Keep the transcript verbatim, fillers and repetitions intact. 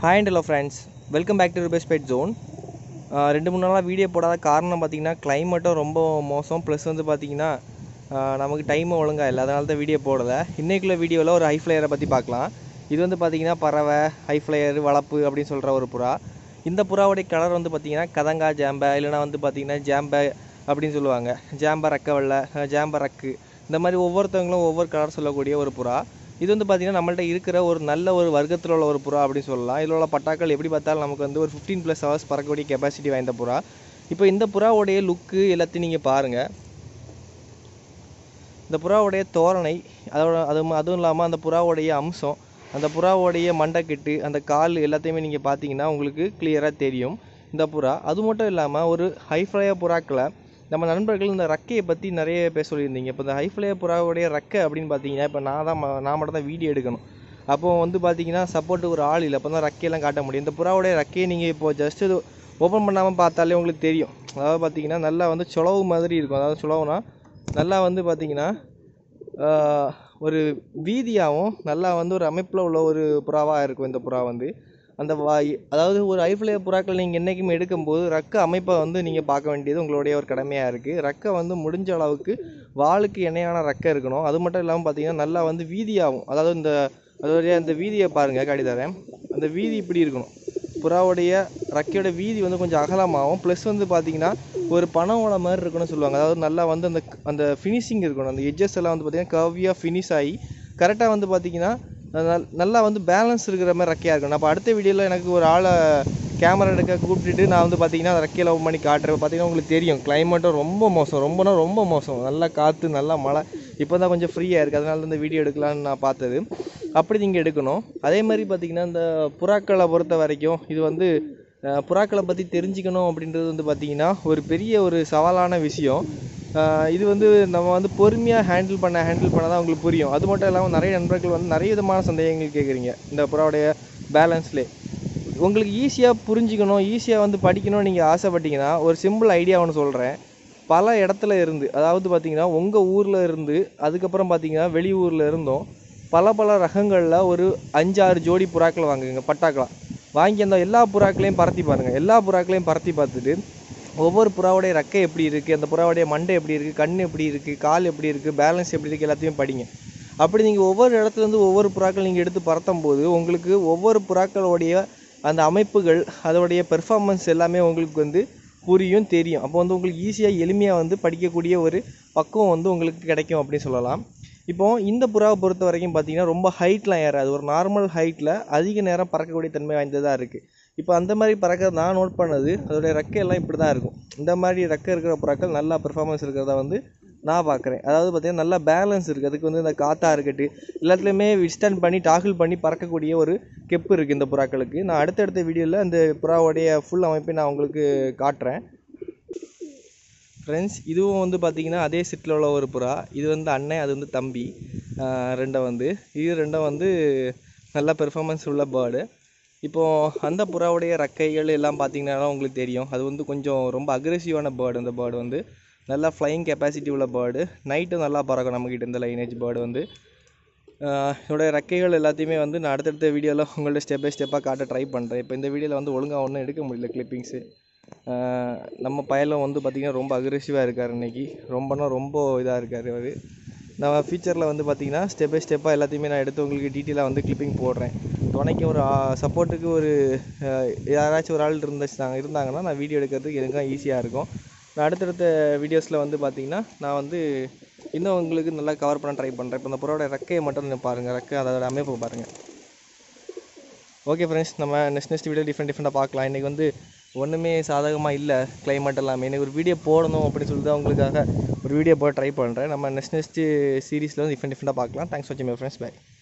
Hi and hello friends, welcome back to Ruby's Pet Zone. ரெண்டு மூணு நாளாக video போடாத காரணம் பார்த்தீங்கன்னா கிளைமேட்டும் ரொம்ப மோசம், ப்ளஸ் வந்து பார்த்தீங்கன்னா நமக்கு டைமும் ஒழுங்காக இல்லை, அதனால தான் வீடியோ போடலை. இன்றைக்குள்ள வீடியோவில் ஒரு ஹை ஃப்ளையரை பற்றி பார்க்கலாம். இது வந்து பார்த்தீங்கன்னா பறவை, ஹை ஃப்ளையர், வளப்பு அப்படின்னு சொல்கிற ஒரு புறா. இந்த புறாவுடைய கலர் வந்து பார்த்தீங்கன்னா கதங்கா ஜாம்பை, இல்லைனா வந்து பார்த்தீங்கன்னா ஜாம்பை அப்படின்னு சொல்லுவாங்க. ஜாம்பை ரக்க வெள்ளை, ஜாம்பை ரக்கு, இந்த மாதிரி ஒவ்வொருத்தவங்களும் ஒவ்வொரு கலர் சொல்லக்கூடிய ஒரு புறா. இது வந்து பார்த்திங்கன்னா நம்மள்ட்ட இருக்கிற ஒரு நல்ல ஒரு வர்க்கத்தில் உள்ள ஒரு புறா அப்படின்னு சொல்லலாம். இதில் உள்ள பட்டாக்கள் எப்படி பார்த்தாலும் நமக்கு வந்து ஒரு ஃபிஃப்டீன் ப்ளஸ் ஹவர்ஸ் பறக்கக்கூடிய கெப்பாசிட்டி வாய்ந்த புறா. இப்போ இந்த புறாவுடைய லுக்கு எல்லாத்தையும் நீங்கள் பாருங்கள். இந்த புறாவுடைய தோரணை, அதோட அது அதுவும் இல்லாமல் அந்த புறாவுடைய அம்சம், அந்த புறாவுடைய மண்டைக்கட்டு, அந்த கால் எல்லாத்தையுமே நீங்கள் பார்த்தீங்கன்னா உங்களுக்கு கிளியராக தெரியும் இந்த புறா. அது மட்டும் இல்லாமல் ஒரு ஹை ஃப்ளையர் புறாக்களை நம்ம நண்பர்கள் இந்த ரக்கையை பற்றி நிறைய பேர் சொல்லியிருந்தீங்க. இப்போ இந்த ஹை ஃப்ளையர் புறாவுடைய ரக்கை அப்படின்னு பார்த்தீங்கன்னா, இப்போ நான் தான் நான் மட்டும் தான் வீடியோ எடுக்கணும். அப்போது வந்து பார்த்தீங்கன்னா சப்போர்ட்டுக்கு ஒரு ஆள் இல்லை, அப்போ தான் ரக்கையெல்லாம் காட்ட முடியும். இந்த புறாவுடைய ரக்கையை நீங்கள் இப்போது ஜஸ்ட்டு இது ஓப்பன் பண்ணாமல் பார்த்தாலே உங்களுக்கு தெரியும். அதாவது பார்த்தீங்கன்னா நல்லா வந்து சுளவு மாதிரி இருக்கும். அதாவது சுளவுனா நல்லா வந்து பார்த்தீங்கன்னா ஒரு வீதியாகவும் நல்லா வந்து ஒரு அமைப்பில் உள்ள ஒரு புறாவாக இருக்கும் இந்த புறா வந்து. அந்த வாய், அதாவது ஒரு ஹை ஃப்ளையர் புறாக்கள் நீங்கள் என்றைக்குமே எடுக்கும்போது ரக்க அமைப்பை வந்து நீங்கள் பார்க்க வேண்டியது உங்களுடைய ஒரு கடமையாக இருக்குது. ரக்கை வந்து முடிஞ்ச அளவுக்கு வாளுக்கு இணையான ரக்கை இருக்கணும். அது மட்டும் இல்லாமல் பார்த்தீங்கன்னா நல்லா வந்து வீதியாகும். அதாவது இந்த அதோடைய அந்த வீதியை பாருங்கள், காட்டி தரேன். அந்த வீதி இப்படி இருக்கணும். புறாவுடைய ரக்கையோட வீதி வந்து கொஞ்சம் அகலமாகவும், ப்ளஸ் வந்து பார்த்தீங்கன்னா ஒரு பனை ஓலை மாதிரி இருக்குன்னு சொல்லுவாங்க. அதாவது நல்லா வந்து அந்த அந்த ஃபினிஷிங் இருக்கணும். அந்த எட்ஜஸ் எல்லாம் வந்து பார்த்தீங்கன்னா கர்வியாக ஃபினிஷ் ஆகி கரெக்டாக வந்து பார்த்தீங்கன்னா நல்லா வந்து பேலன்ஸ் இருக்கிற மாதிரி ரெக்கையாக இருக்கும். அப்போ அடுத்த வீடியோவில் எனக்கு ஒரு ஆளை கேமரா எடுக்க கூப்பிட்டுட்டு நான் வந்து பார்த்தீங்கன்னா அந்த ரெக்கையில் ஓப்பன் பண்ணி காட்டுறேன். பார்த்தீங்கன்னா உங்களுக்கு தெரியும் கிளைமேட்டும் ரொம்ப மோசம், ரொம்பனா ரொம்ப மோசம். நல்லா காற்று, நல்லா மழை. இப்போ தான் கொஞ்சம் ஃப்ரீயாக இருக்குது, அதனால இந்த வீடியோ எடுக்கலான்னு நான் பார்த்தது. அப்படி நீங்கள் எடுக்கணும். அதே மாதிரி பார்த்தீங்கன்னா இந்த புறாக்களை பொறுத்த வரைக்கும் இது வந்து புறாக்களை பற்றி தெரிஞ்சுக்கணும் அப்படின்றது வந்து பார்த்திங்கன்னா ஒரு பெரிய ஒரு சவாலான விஷயம். இது வந்து நம்ம வந்து பொறுமையாக ஹேண்டில் பண்ண ஹேண்டில் பண்ண தான் உங்களுக்கு புரியும். அது மட்டும் இல்லாமல் நிறைய நண்பர்கள் வந்து நிறைய விதமான சந்தேகங்கள் கேட்குறீங்க இந்த புறாவுடைய பேலன்ஸ்லே. உங்களுக்கு ஈஸியாக புரிஞ்சிக்கணும், ஈஸியாக வந்து படிக்கணும்னு நீங்கள் ஆசைப்பட்டீங்கன்னா ஒரு சிம்பிள் ஐடியா ஒன்று சொல்கிறேன். பல இடத்துல இருந்து, அதாவது பார்த்திங்கன்னா உங்கள் ஊரில் இருந்து, அதுக்கப்புறம் பார்த்திங்கன்னா வெளியூரில் இருந்தும் பல பல ரகங்களில் ஒரு அஞ்சாறு ஜோடி புறாக்களை வாங்குங்க, பட்டாக்கலாம் வாங்கி அந்த எல்லா புறாக்களையும் பறத்தி பாருங்கள். எல்லா புறாக்களையும் பறத்தி பார்த்துட்டு ஒவ்வொரு புறாவுடைய ரெக்கை எப்படி இருக்குது, அந்த புறாவுடைய மண்டை எப்படி இருக்குது, கண் எப்படி இருக்குது, கால் எப்படி இருக்குது, பேலன்ஸ் எப்படி இருக்குது, எல்லாத்தையும் படிங்க. அப்படி நீங்கள் ஒவ்வொரு இடத்துலேருந்து ஒவ்வொரு புறாக்கள் நீங்கள் எடுத்து பறத்தும் போது உங்களுக்கு ஒவ்வொரு புறாக்களுடைய அந்த அமைப்புகள், அதோடைய பெர்ஃபார்மன்ஸ் எல்லாமே உங்களுக்கு வந்து புரியும், தெரியும். அப்போ வந்து உங்களுக்கு ஈஸியாக எளிமையாக வந்து படிக்கக்கூடிய ஒரு பக்குவம் வந்து உங்களுக்கு கிடைக்கும் அப்படின்னு சொல்லலாம். இப்போது இந்த புறாவை பொறுத்த வரைக்கும் பார்த்தீங்கன்னா ரொம்ப ஹைட்லாம் ஏறாது, ஒரு நார்மல் ஹைட்டில் அதிக நேரம் பறக்கக்கூடிய தன்மை வாய்ந்ததாக இருக்குது. இப்போ அந்த மாதிரி பறக்கிறது நான் நோட் பண்ணது, அதோடைய ரெக்கையெல்லாம் இப்படி தான் இருக்கும். இந்த மாதிரி ரெக்கை இருக்கிற புறாக்கள் நல்லா பெர்ஃபார்மன்ஸ் இருக்கிறத வந்து நான் பார்க்குறேன். அதாவது பார்த்திங்கன்னா நல்லா பேலன்ஸ் இருக்குது. அதுக்கு வந்து இந்த காற்றா இருக்கட்டும் எல்லாத்துலேயுமே விஸ்டாண்ட் பண்ணி டாகிள் பண்ணி பறக்கக்கூடிய ஒரு கெப்பு இருக்குது இந்த புறாக்களுக்கு. நான் அடுத்தடுத்த வீடியோவில் அந்த புறாவுடைய ஃபுல் அமைப்பை நான் உங்களுக்கு காட்டுறேன் ஃப்ரெண்ட்ஸ். இதுவும் வந்து பார்த்திங்கன்னா அதே செட்டில் உள்ள ஒரு புறா. இது வந்து அண்ணன், அது வந்து தம்பி. ரெண்டும் வந்து இது ரெண்டும் வந்து நல்ல பெர்ஃபார்மன்ஸ் உள்ள பேர்டு. இப்போது அந்த புறாவுடைய ரெக்கைகள் எல்லாம் பார்த்திங்கன்னா உங்களுக்கு தெரியும். அது வந்து கொஞ்சம் ரொம்ப அக்ரெசிவான பேர்டு. அந்த பேர்டு வந்து நல்லா ஃப்ளையிங் கெப்பாசிட்டி உள்ள பேர்டு. நைட்டும் நல்லா பறக்கும் நம்மக்கிட்ட இந்த லைனேஜ் பேர்டு வந்து. என்னோடய ரெக்கைகள் எல்லாத்தையுமே வந்து நான் அடுத்தடுத்த வீடியோவில் உங்கள்ட்ட ஸ்டெப் பை ஸ்டெப்பாக காட்ட ட்ரை பண்ணுறேன். இப்போ இந்த வீடியோவில் வந்து ஒழுங்காக ஒன்றும் எடுக்க முடியல கிளிப்பிங்ஸு. நம்ம பயலும் வந்து பார்த்திங்கன்னா ரொம்ப அக்ரெசிவாக இருக்கார் இன்றைக்கி. ரொம்பனா ரொம்ப இதாக இருக்கார் அவர். நான் ஃபியூச்சரில் வந்து பார்த்திங்கன்னா ஸ்டெப் பை ஸ்டெப்பாக எல்லாத்தையுமே நான் எடுத்து உங்களுக்கு டீட்டெயிலாக வந்து கிளிப்பிங் போடுறேன். துணைக்கு ஒரு சப்போர்ட்டுக்கு ஒரு யாராச்சும் ஒரு ஆள் இருந்துச்சுனாங்க இருந்தாங்கன்னா நான் வீடியோ எடுக்கிறதுக்கு எனக்கு தான் ஈஸியாக இருக்கும். நான் அடுத்தடுத்த வீடியோஸில் வந்து பார்த்திங்கன்னா நான் வந்து இன்னும் உங்களுக்கு நல்லா கவர் பண்ண ட்ரை பண்ணுறேன். இப்போ இந்த புறாவோட ரெக்கையை மட்டும் பாருங்கள், ரெக்கை அதோட அமைப்பை பாருங்கள். ஓகே ஃப்ரெண்ட்ஸ், நம்ம நெக்ஸ்ட் நெக்ஸ்ட் வீடியோ டிஃப்ரெண்ட் டிஃப்ரெண்ட்டாக பார்க்கலாம். இன்றைக்கி வந்து ஒன்றுமே சாதகமாக இல்லை கிளைமேட் எல்லாமே. எனக்கு ஒரு வீடியோ போடணும் அப்படின்னு சொல்லி தான் உங்களுக்காக ஒரு வீடியோ போட ட்ரை பண்ணுறேன். நம்ம நெக்ஸ்ட் நெக்ஸ்ட்டு சீரீஸில் வந்து டிஃப்ரெண்ட் டிஃப்ரெண்ட்டாக பார்க்கலாம். தேங்க்ஸ் ஃபார் வாட்சிங் மை ஃப்ரெண்ட்ஸ், பை.